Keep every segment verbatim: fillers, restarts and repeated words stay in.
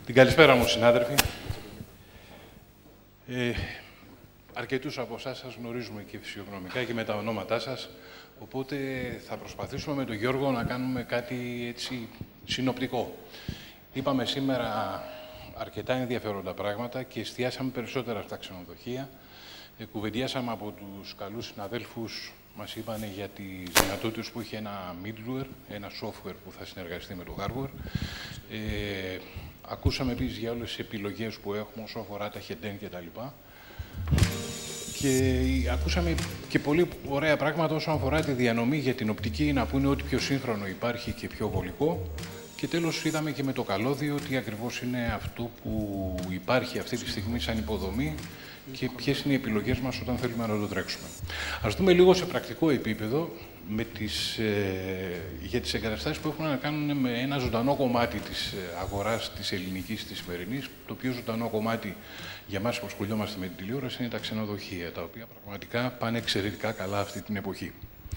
Την καλησπέρα μου, συνάδελφοι. Ε, αρκετούς από εσάς σας γνωρίζουμε και φυσιογνωμικά και με τα ονόματά σας, οπότε θα προσπαθήσουμε με τον Γιώργο να κάνουμε κάτι έτσι συνοπτικό. Είπαμε σήμερα αρκετά ενδιαφέροντα πράγματα και εστιάσαμε περισσότερα στα ξενοδοχεία. Ε, κουβεντιάσαμε από τους καλούς συναδέλφους, μας είπαν για τις δυνατότητες που έχει ένα middleware, ένα software που θα συνεργαστεί με το hardware. Ε, ακούσαμε επίσης για όλες τις επιλογές που έχουμε όσο αφορά τα head-end κτλ. Και ακούσαμε και πολύ ωραία πράγματα όσον αφορά τη διανομή για την οπτική, να πούνε ότι πιο σύγχρονο υπάρχει και πιο βολικό. Και τέλος είδαμε και με το καλώδιο ότι ακριβώς είναι αυτό που υπάρχει αυτή τη στιγμή σαν υποδομή και ποιες είναι οι επιλογές μας όταν θέλουμε να το τρέξουμε. Ας δούμε λίγο σε πρακτικό επίπεδο με τις, ε, για τις εγκαταστάσεις που έχουν να κάνουν με ένα ζωντανό κομμάτι της αγοράς της ελληνικής της σημερινής. Το πιο ζωντανό κομμάτι για εμάς που ασχολιόμαστε με την τηλεόραση είναι τα ξενοδοχεία, τα οποία πραγματικά πάνε εξαιρετικά καλά αυτή την εποχή.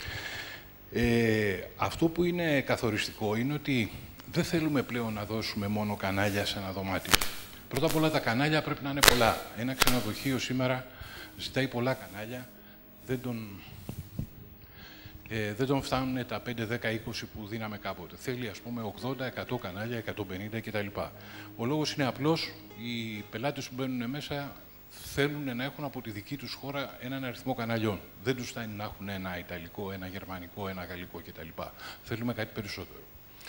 Ε, αυτό που είναι καθοριστικό είναι ότι δεν θέλουμε πλέον να δώσουμε μόνο κανάλια σε ένα δωμάτιο. Πρώτα απ' όλα τα κανάλια πρέπει να είναι πολλά. Ένα ξενοδοχείο σήμερα ζητάει πολλά κανάλια, δεν τον, ε, δεν τον φτάνουν τα πέντε, δέκα, είκοσι που δίναμε κάποτε. Θέλει ας πούμε ογδόντα, εκατό κανάλια, εκατόν πενήντα κτλ. Ο λόγος είναι απλός, οι πελάτες που μπαίνουν μέσα θέλουν να έχουν από τη δική τους χώρα έναν αριθμό καναλιών. Δεν τους φτάνει να έχουν ένα ιταλικό, ένα γερμανικό, ένα γαλλικό κτλ. Θέλουμε κάτι περισσότερο.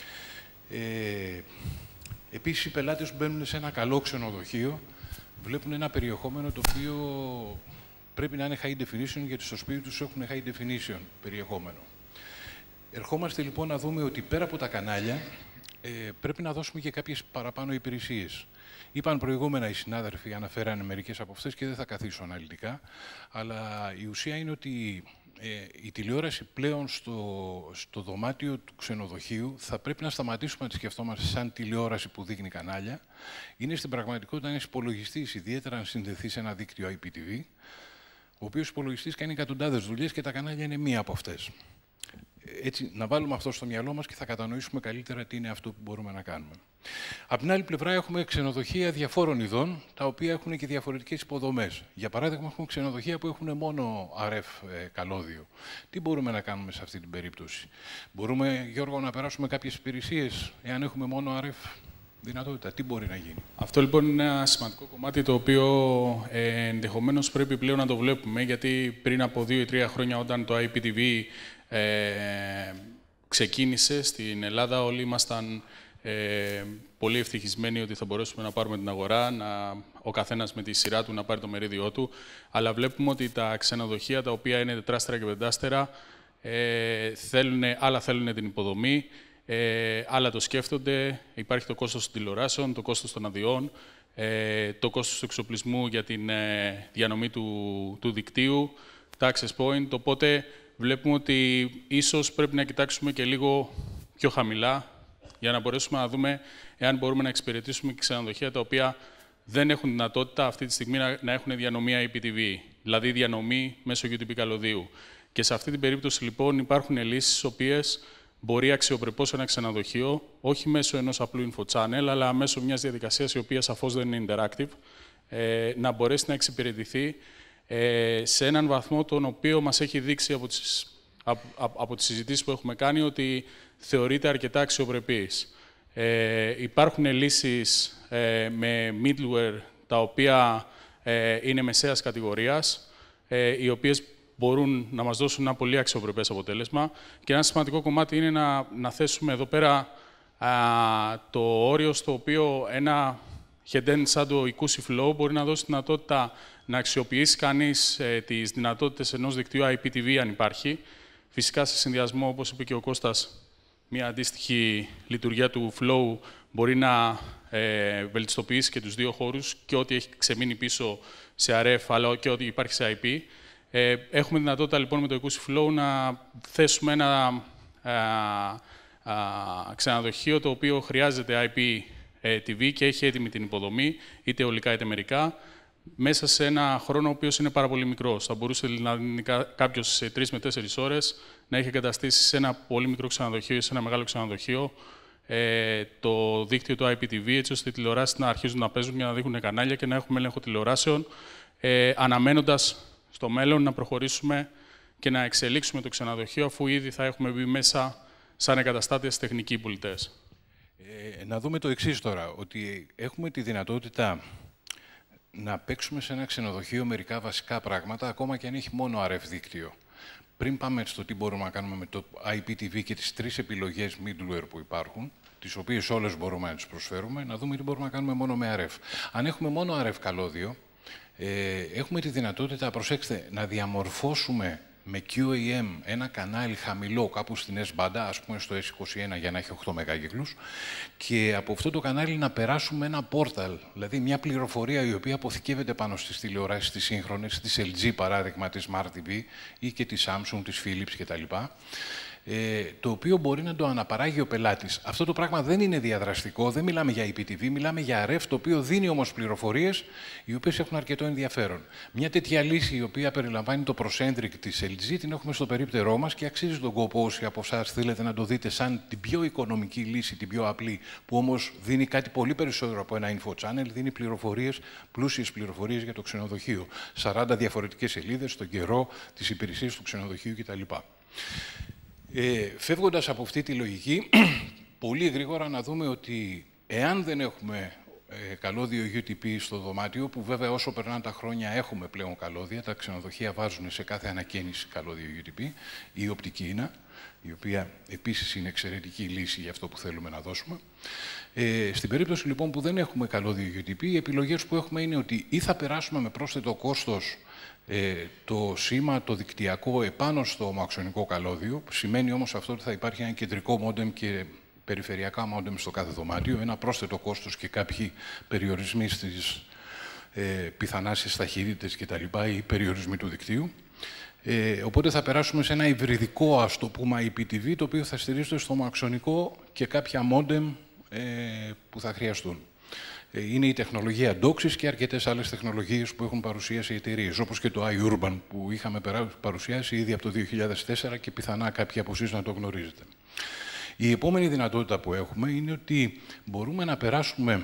Ε, Επίσης, οι πελάτες που μπαίνουν σε ένα καλό ξενοδοχείο βλέπουν ένα περιεχόμενο το οποίο πρέπει να είναι high definition, γιατί στο σπίτι τους έχουν high definition περιεχόμενο. Ερχόμαστε λοιπόν να δούμε ότι πέρα από τα κανάλια ε, πρέπει να δώσουμε και κάποιες παραπάνω υπηρεσίες. Είπαν προηγούμενα οι συνάδελφοι, αναφέρανε μερικές από αυτές και δεν θα καθίσω αναλυτικά, αλλά η ουσία είναι ότι Ε, η τηλεόραση πλέον στο, στο δωμάτιο του ξενοδοχείου θα πρέπει να σταματήσουμε να τη σκεφτόμαστε σαν τηλεόραση που δείχνει κανάλια. Είναι στην πραγματικότητα ένας υπολογιστής, ιδιαίτερα αν συνδεθεί σε ένα δίκτυο άι πι τι βι, ο οποίος υπολογιστής κάνει εκατοντάδες δουλειές και τα κανάλια είναι μία από αυτές. Έτσι, να βάλουμε αυτό στο μυαλό μας και θα κατανοήσουμε καλύτερα τι είναι αυτό που μπορούμε να κάνουμε. Από την άλλη πλευρά έχουμε ξενοδοχεία διαφόρων ειδών, τα οποία έχουν και διαφορετικές υποδομές. Για παράδειγμα, έχουμε ξενοδοχεία που έχουν μόνο αρ εφ ε, καλώδιο. Τι μπορούμε να κάνουμε σε αυτή την περίπτωση? Μπορούμε, Γιώργο, να περάσουμε κάποιες υπηρεσίες, εάν έχουμε μόνο αρ εφ δυνατότητα? Τι μπορεί να γίνει? Αυτό λοιπόν είναι ένα σημαντικό κομμάτι το οποίο ε, ενδεχομένως πρέπει πλέον να το βλέπουμε, γιατί πριν από δύο ή τρία χρόνια όταν το άι πι τι βι ε, ξεκίνησε στην Ελλάδα, όλοι ήμασταν Ε, πολύ ευτυχισμένοι ότι θα μπορέσουμε να πάρουμε την αγορά, να, ο καθένας με τη σειρά του να πάρει το μερίδιό του. Αλλά βλέπουμε ότι τα ξενοδοχεία, τα οποία είναι τετράστερα και πεντάστερα, ε, θέλουν, άλλα θέλουν την υποδομή, ε, άλλα το σκέφτονται. Υπάρχει το κόστος των τηλεοράσεων, το κόστος των αδειών, ε, το κόστος του εξοπλισμού για την ε, διανομή του, του δικτύου, τα access point. Οπότε βλέπουμε ότι ίσως πρέπει να κοιτάξουμε και λίγο πιο χαμηλά, για να μπορέσουμε να δούμε εάν μπορούμε να εξυπηρετήσουμε και ξενοδοχεία τα οποία δεν έχουν δυνατότητα αυτή τη στιγμή να, να έχουν διανομή άι πι τι βι, δηλαδή διανομή μέσω γιου τι πι καλωδίου. Και σε αυτή την περίπτωση λοιπόν υπάρχουν λύσεις στις οποίες μπορεί αξιοπρεπώς ένα ξενοδοχείο, όχι μέσω ενός απλού info channel, αλλά μέσω μιας διαδικασίας η οποία σαφώς δεν είναι interactive, ε, να μπορέσει να εξυπηρετηθεί ε, σε έναν βαθμό τον οποίο μας έχει δείξει από τις, από, από, από τις συζητήσεις που έχουμε κάνει ότι θεωρείται αρκετά αξιοπρεπής. Ε, υπάρχουν λύσεις ε, με middleware τα οποία ε, είναι μεσαίας κατηγορίας, ε, οι οποίες μπορούν να μας δώσουν ένα πολύ αξιοπρεπές αποτέλεσμα. Και ένα σημαντικό κομμάτι είναι να, να θέσουμε εδώ πέρα α, το όριο στο οποίο ένα head-end σαν το Ikusi Flow μπορεί να δώσει δυνατότητα να αξιοποιήσει κανείς ε, τις δυνατότητες ενός δικτύου άι πι τι βι αν υπάρχει. Φυσικά σε συνδυασμό, όπως είπε και ο Κώστας, μια αντίστοιχη λειτουργία του Flow μπορεί να ε, βελτιστοποιήσει και τους δύο χώρους και ό,τι έχει ξεμείνει πίσω σε αρ εφ, αλλά και ό,τι υπάρχει σε άι πι. Ε, έχουμε δυνατότητα λοιπόν με το Ikusi Flow να θέσουμε ένα α, α, ξενοδοχείο το οποίο χρειάζεται άι πι τι βι και έχει έτοιμη την υποδομή, είτε ολικά είτε μερικά, μέσα σε ένα χρόνο ο οποίος είναι πάρα πολύ μικρός. Θα μπορούσε δηλαδή κάποιος σε τρεις με τέσσερις ώρες να έχει εγκαταστήσει σε ένα πολύ μικρό ξενοδοχείο ή σε ένα μεγάλο ξενοδοχείο ε, το δίκτυο του άι πι τι βι, έτσι ώστε οι τηλεοράσεις να αρχίζουν να παίζουν για να δείχνουν κανάλια και να έχουμε έλεγχο τηλεοράσεων, ε, αναμένοντας στο μέλλον να προχωρήσουμε και να εξελίξουμε το ξενοδοχείο, αφού ήδη θα έχουμε μπει μέσα σαν εγκαταστάτες τεχνικοί πολιτές. Ε, να δούμε το εξής τώρα, ότι έχουμε τη δυνατότητα να παίξουμε σε ένα ξενοδοχείο μερικά βασικά πράγματα, ακόμα και αν έχει μόνο αρ εφ δίκτυο. Πριν πάμε στο τι μπορούμε να κάνουμε με το άι πι τι βι και τις τρεις επιλογές middleware που υπάρχουν, τις οποίες όλες μπορούμε να τις προσφέρουμε, να δούμε τι μπορούμε να κάνουμε μόνο με αρ εφ. Αν έχουμε μόνο αρ εφ καλώδιο, ε, έχουμε τη δυνατότητα, προσέξτε, να διαμορφώσουμε με κιου έι εμ ένα κανάλι χαμηλό κάπου στην S-band, ας πούμε στο ες είκοσι ένα για να έχει οκτώ μεγάκυκλους, και από αυτό το κανάλι να περάσουμε ένα πόρταλ, δηλαδή μια πληροφορία η οποία αποθηκεύεται πάνω στις τηλεοράσεις τις σύγχρονες, της ελ τζι παράδειγμα, της Smart τι βι ή και της Samsung, της Philips κτλ. Ε, το οποίο μπορεί να το αναπαράγει ο πελάτης. Αυτό το πράγμα δεν είναι διαδραστικό, δεν μιλάμε για άι πι τι βι, μιλάμε για αρ εφ, το οποίο δίνει όμως πληροφορίες οι οποίες έχουν αρκετό ενδιαφέρον. Μια τέτοια λύση η οποία περιλαμβάνει το Procentric της ελ τζι την έχουμε στο περίπτερό μας και αξίζει τον κόπο όσοι από εσάς θέλετε να το δείτε σαν την πιο οικονομική λύση, την πιο απλή, που όμως δίνει κάτι πολύ περισσότερο από ένα info channel, δίνει πληροφορίες, πλούσιες πληροφορίες για το ξενοδοχείο. σαράντα διαφορετικές σελίδες, τον καιρό, τις υπηρεσίες του ξενοδοχείου κτλ. Ε, φεύγοντας από αυτή τη λογική, πολύ γρήγορα να δούμε ότι εάν δεν έχουμε ε, καλώδιο γιου τι πι στο δωμάτιο, που βέβαια όσο περνάνε τα χρόνια έχουμε πλέον καλώδια, τα ξενοδοχεία βάζουν σε κάθε ανακαίνιση καλώδιο γιου τι πι, η οπτική ίνα, η οποία επίσης είναι εξαιρετική λύση για αυτό που θέλουμε να δώσουμε. Ε, στην περίπτωση λοιπόν που δεν έχουμε καλώδιο γιου τι πι, οι επιλογές που έχουμε είναι ότι ή θα περάσουμε με πρόσθετο κόστος Ε, το σήμα, το δικτυακό επάνω στο ομοαξονικό καλώδιο, σημαίνει όμως αυτό ότι θα υπάρχει ένα κεντρικό μόντεμ και περιφερειακά μόντεμ στο κάθε δωμάτιο, ένα πρόσθετο κόστος και κάποιοι περιορισμοί στις ε, πιθανάσεις ταχύτητες κτλ. Ή περιορισμοί του δικτύου. Ε, οπότε θα περάσουμε σε ένα υβριδικό, ας το πούμε, άι πι τι βι, το οποίο θα στηρίζεται στο ομοαξονικό και κάποια μόντεμ ε, που θα χρειαστούν. Είναι η τεχνολογία ντόξης και αρκετές άλλες τεχνολογίες που έχουν παρουσιάσει οι εταιρείες, όπως και το iUrban που είχαμε παρουσιάσει ήδη από το δύο χιλιάδες τέσσερα και πιθανά κάποιοι από εσείς να το γνωρίζετε. Η επόμενη δυνατότητα που έχουμε είναι ότι μπορούμε να περάσουμε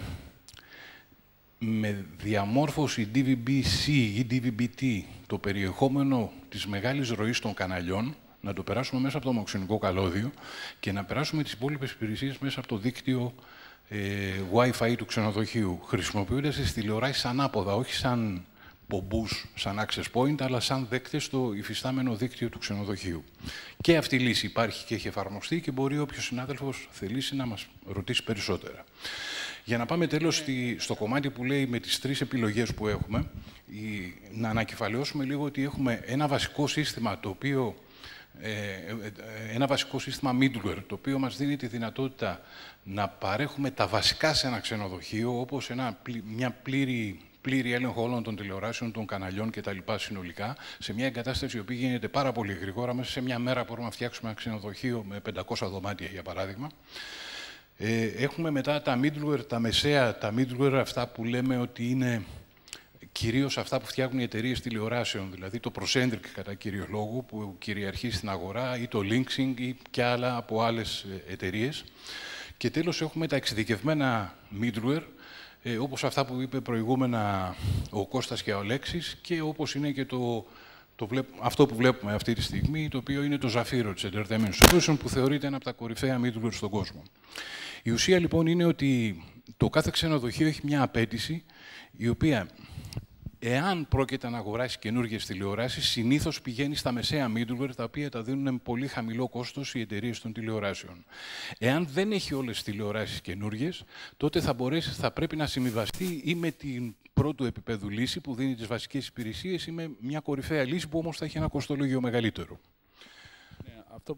με διαμόρφωση ντι βι μπι-C ή ντι βι μπι-T το περιεχόμενο της μεγάλης ροής των καναλιών, να το περάσουμε μέσα από το ομοαξονικό καλώδιο και να περάσουμε τις υπόλοιπες υπηρεσίες μέσα από το δίκτυο Ε, Wi-Fi του ξενοδοχείου, χρησιμοποιώντας τις τηλεοράσεις ανάποδα, όχι σαν πομπούς, σαν access point, αλλά σαν δέκτες στο υφιστάμενο δίκτυο του ξενοδοχείου. Και αυτή η λύση υπάρχει και έχει εφαρμοστεί και μπορεί όποιος συνάδελφος θελήσει να μας ρωτήσει περισσότερα. Για να πάμε τέλος στη, στο κομμάτι που λέει με τις τρεις επιλογές που έχουμε, η, να ανακεφαλαιώσουμε λίγο ότι έχουμε ένα βασικό σύστημα το οποίο ένα βασικό σύστημα middleware, το οποίο μας δίνει τη δυνατότητα να παρέχουμε τα βασικά σε ένα ξενοδοχείο, όπως ένα, μια πλήρη, πλήρη έλεγχο όλων των τηλεοράσεων, των καναλιών κτλ. Συνολικά, σε μια εγκατάσταση η οποία γίνεται πάρα πολύ γρήγορα. Μέσα σε μια μέρα μπορούμε να φτιάξουμε ένα ξενοδοχείο με πεντακόσια δωμάτια, για παράδειγμα. Ε, έχουμε μετά τα middleware, τα μεσαία, τα middleware, αυτά που λέμε ότι είναι κυρίως αυτά που φτιάχνουν οι εταιρείες τηλεοράσεων, δηλαδή το Procentric κατά κύριο λόγο, που κυριαρχεί στην αγορά, ή το Linksync ή και άλλα από άλλες εταιρείες. Και τέλος έχουμε τα εξειδικευμένα middleware, ε, όπως αυτά που είπε προηγούμενα ο Κώστας και ο Αλέξης, και όπως είναι και το, το βλέπ, αυτό που βλέπουμε αυτή τη στιγμή, το οποίο είναι το Zafiro της Entertainment Solutions, που θεωρείται ένα από τα κορυφαία middleware στον κόσμο. Η ουσία λοιπόν είναι ότι το κάθε ξενοδοχείο έχει μια απέτηση, η οποία, εάν πρόκειται να αγοράσει καινούργιες τηλεοράσεις, συνήθως πηγαίνει στα μεσαία middleware, τα οποία τα δίνουν με πολύ χαμηλό κόστος οι εταιρείες των τηλεοράσεων. Εάν δεν έχει όλες τις τηλεοράσεις καινούργιες, τότε θα, μπορέσει, θα πρέπει να συμβιβαστεί ή με την πρώτου επίπεδου λύση που δίνει τις βασικές υπηρεσίες ή με μια κορυφαία λύση που όμως θα έχει ένα κοστολόγιο μεγαλύτερο. Ναι, αυτό...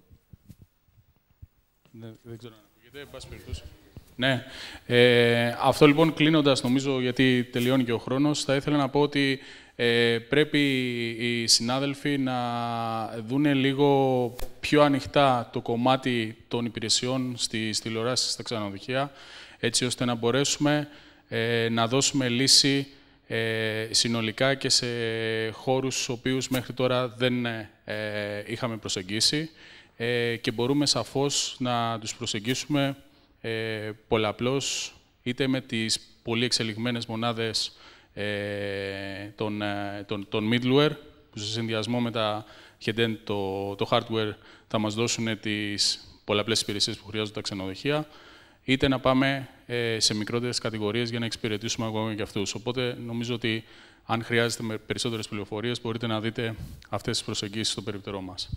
Ναι, δεν ξέρω αν ακούγεται, εν πάση περιπτώσει. Ναι. Ε, αυτό λοιπόν κλείνοντας, νομίζω, γιατί τελειώνει και ο χρόνος, θα ήθελα να πω ότι ε, πρέπει οι συνάδελφοι να δούνε λίγο πιο ανοιχτά το κομμάτι των υπηρεσιών στις τηλεοράσεις, στα ξενοδοχεία, έτσι ώστε να μπορέσουμε ε, να δώσουμε λύση ε, συνολικά και σε χώρους στους οποίους μέχρι τώρα δεν ε, είχαμε προσεγγίσει ε, και μπορούμε σαφώς να τους προσεγγίσουμε ε, πολλαπλώς, είτε με τις πολύ εξελιγμένες μονάδες ε, των, των, των middleware, που σε συνδυασμό με τα head-end, το, το hardware, θα μας δώσουν τις πολλαπλές υπηρεσίες που χρειάζονται τα ξενοδοχεία, είτε να πάμε ε, σε μικρότερες κατηγορίες για να εξυπηρετήσουμε ακόμα και αυτούς. Οπότε, νομίζω ότι αν χρειάζεται με περισσότερες πληροφορίες, μπορείτε να δείτε αυτές τις προσεγγίσεις στο περιπτερό μας.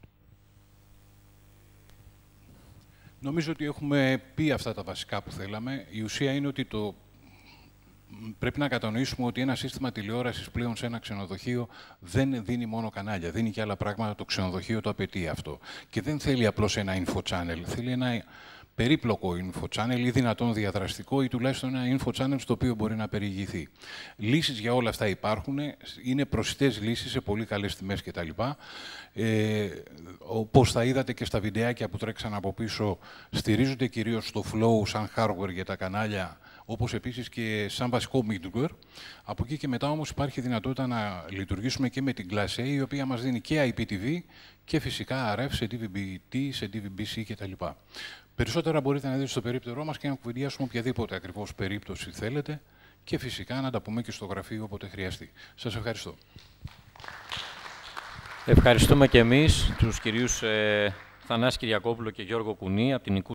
Νομίζω ότι έχουμε πει αυτά τα βασικά που θέλαμε. Η ουσία είναι ότι το... πρέπει να κατανοήσουμε ότι ένα σύστημα τηλεόρασης πλέον σε ένα ξενοδοχείο δεν δίνει μόνο κανάλια. Δίνει και άλλα πράγματα. Το ξενοδοχείο το απαιτεί αυτό. Και δεν θέλει απλώς ένα info channel. Θέλει ένα περίπλοκο info channel ή δυνατόν διαδραστικό ή τουλάχιστον ένα info channel στο οποίο μπορεί να περιηγηθεί. Λύσεις για όλα αυτά υπάρχουν. Είναι προσιτές λύσεις σε πολύ καλές τιμές κτλ. Ε, όπως θα είδατε και στα βιντεάκια που τρέξαν από πίσω, στηρίζονται κυρίως στο Flow σαν hardware για τα κανάλια, όπως επίσης και σαν βασικό middleware. Από εκεί και μετά όμως υπάρχει δυνατότητα να λειτουργήσουμε και με την Class A, η οποία μας δίνει και άι πι τι βι και φυσικά αρ εφ σε ντι βι μπι τι, σε ντι βι μπι σι κτλ. Περισσότερα μπορείτε να δείτε στο περίπτερό μας και να κουβεντιάσουμε οποιαδήποτε ακριβώς περίπτωση θέλετε και φυσικά να τα πούμε και στο γραφείο όποτε χρειαστεί. Σας ευχαριστώ. Ευχαριστούμε και εμείς τους κυρίους ε, Θανάση Κυριακόπουλο και Γιώργο Κουνή από την